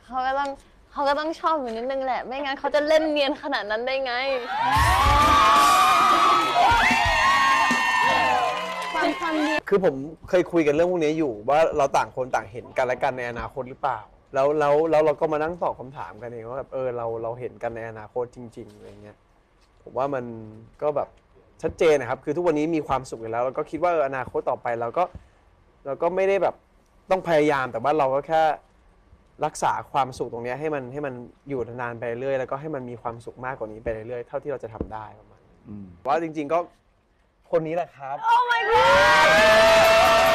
เขาก็ต้องชอบอยู่นิดนึงแหละไม่งั้นเขาจะเล่นเนียนขนาดนั้นได้ไงความเนียนคือผมเคยคุยกันเรื่องพวกนี้อยู่ว่าเราต่างคนต่างเห็นกันและกันในอนาคตหรือเปล่าแล้วเราก็มานั่งตอบคำถามกันเองว่าแบบเราเห็นกันในอนาคตจริงๆอะไรเงี้ยผมว่ามันก็แบบชัดเจนนะครับคือทุกวันนี้มีความสุขอยู่แล้วแล้วก็คิดว่าอนาคตต่อไปเราก็ไม่ได้แบบต้องพยายามแต่ว่าเราก็แค่รักษาความสุขตรงนี้ให้มันอยู่นานๆไปเรื่อยแล้วก็ให้มันมีความสุขมากกว่านี้ไปเรื่อยเท่าที่เราจะทำได้ประมาณว่าจริงๆก็คนนี้แหละครับ Oh my god